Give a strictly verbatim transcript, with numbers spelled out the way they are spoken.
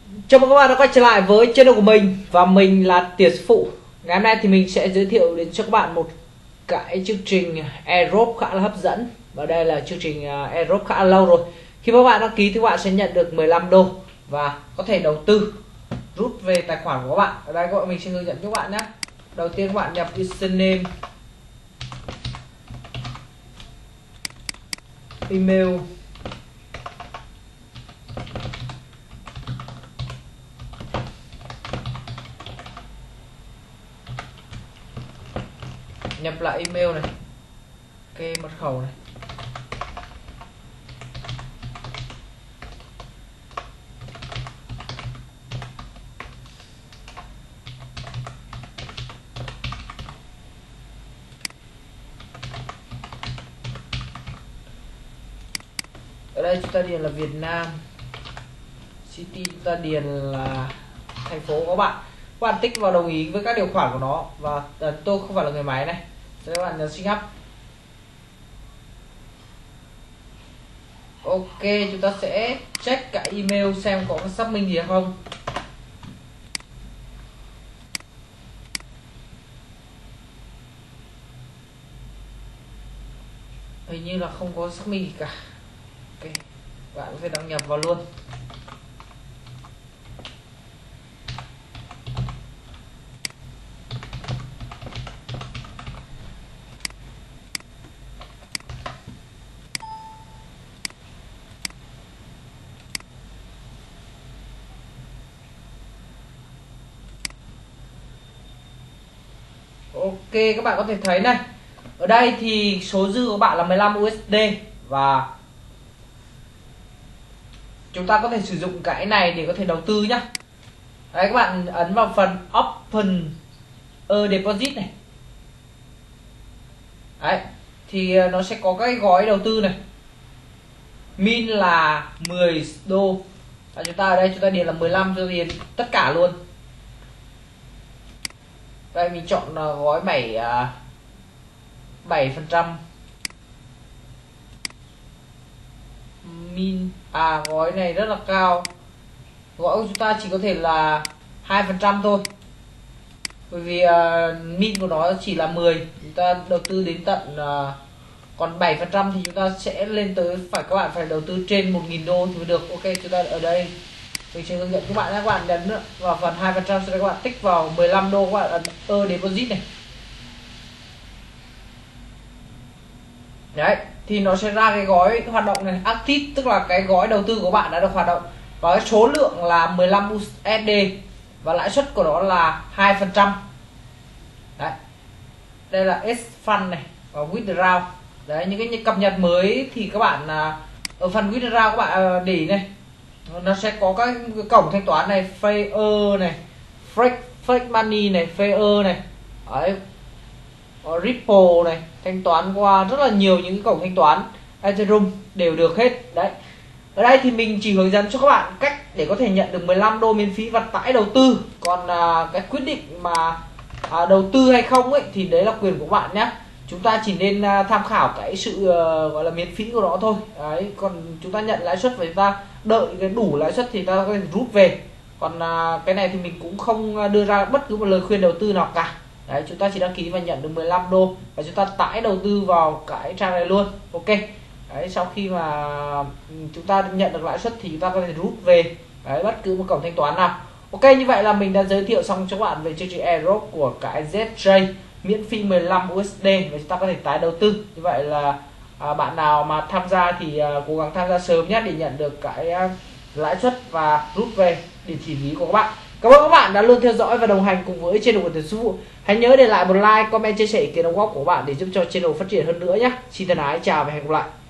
Chào mừng các bạn đã quay trở lại với channel của mình và mình là Tiền Sư Phụ. Ngày hôm nay thì mình sẽ giới thiệu đến cho các bạn một cái chương trình airdrop khá là hấp dẫn. Và đây là chương trình airdrop khá là lâu rồi. Khi các bạn đăng ký thì các bạn sẽ nhận được mười lăm đô và có thể đầu tư rút về tài khoản của các bạn. Ở đây các bạn mình sẽ hướng dẫn cho các bạn nhé. Đầu tiên các bạn nhập username, email, nhập lại email này, kê mật khẩu này, ở đây chúng ta điền là Việt Nam, city chúng ta điền là thành phố của các bạn. Các bạn tích vào đồng ý với các điều khoản của nó và tôi không phải là người máy này. Rồi các bạn nhấn sign up. Ok, chúng ta sẽ check cả email xem có xác minh gì không. Hình như là không có xác minh gì cả. Ok, bạn có thể đăng nhập vào luôn. Ok, các bạn có thể thấy này, ở đây thì số dư của bạn là mười lăm u ét đê và chúng ta có thể sử dụng cái này để có thể đầu tư nhá. Đấy, các bạn ấn vào phần Open a Deposit này. Đấy, thì nó sẽ có các gói đầu tư này. Min là mười đô. Và chúng ta ở đây chúng ta điền là mười lăm, cho điền tất cả luôn. Đây mình chọn gói bảy bảy phần trăm min. À, gói này rất là cao. Gói của chúng ta chỉ có thể là hai phần trăm thôi, bởi vì uh, min của nó chỉ là mười, chúng ta đầu tư đến tận uh, còn bảy phần trăm thì chúng ta sẽ lên tới phải các bạn phải đầu tư trên một nghìn đô thì mới được. Ok, chúng ta ở đây mình sẽ hướng dẫn các bạn các bạn nhấn vào phần hai phần trăm, sau đó các bạn tích vào mười lăm đô, các bạn ấn ơ deposit này. Đấy, thì nó sẽ ra cái gói hoạt động này, active, tức là cái gói đầu tư của bạn đã được hoạt động và cái số lượng là mười lăm u ét đê và lãi suất của nó là hai phần trăm. Đấy, đây là S-Fund này và withdraw. Đấy, những cái cập nhật mới thì các bạn ở phần withdraw các bạn để ý này, nó sẽ có các cổng thanh toán này, Payer này, Fake, fake Money này, Payer này, đấy, Ripple này, thanh toán qua rất là nhiều những cái cổng thanh toán Ethereum đều được hết. Đấy, ở đây thì mình chỉ hướng dẫn cho các bạn cách để có thể nhận được mười lăm đô miễn phí và tải đầu tư. Còn à, cái quyết định mà à, đầu tư hay không ấy thì đấy là quyền của bạn nhé. Chúng ta chỉ nên à, tham khảo cái sự uh, gọi là miễn phí của nó thôi. Đấy, còn chúng ta nhận lãi suất và chúng ta đợi cái đủ lãi suất thì ta có thể rút về. Còn à, cái này thì mình cũng không đưa ra bất cứ một lời khuyên đầu tư nào cả. Đấy, chúng ta chỉ đăng ký và nhận được mười lăm đô và chúng ta tải đầu tư vào cái trang này luôn. Ok. Đấy, sau khi mà chúng ta nhận được lãi suất thì chúng ta có thể rút về đấy, bất cứ một cổng thanh toán nào. Ok, như vậy là mình đã giới thiệu xong cho các bạn về chương trình airdrop của cái Z J miễn phí mười lăm u ét đê và chúng ta có thể tái đầu tư. Như vậy là à, bạn nào mà tham gia thì à, cố gắng tham gia sớm nhé để nhận được cái à, lãi suất và rút về địa chỉ ví của các bạn. Cảm ơn các bạn đã luôn theo dõi và đồng hành cùng với channel của Tiền Sư Phụ. Hãy nhớ để lại một like, comment, chia sẻ ý kiến đóng góp của bạn để giúp cho channel phát triển hơn nữa nhé. Xin thân ái chào và hẹn gặp lại.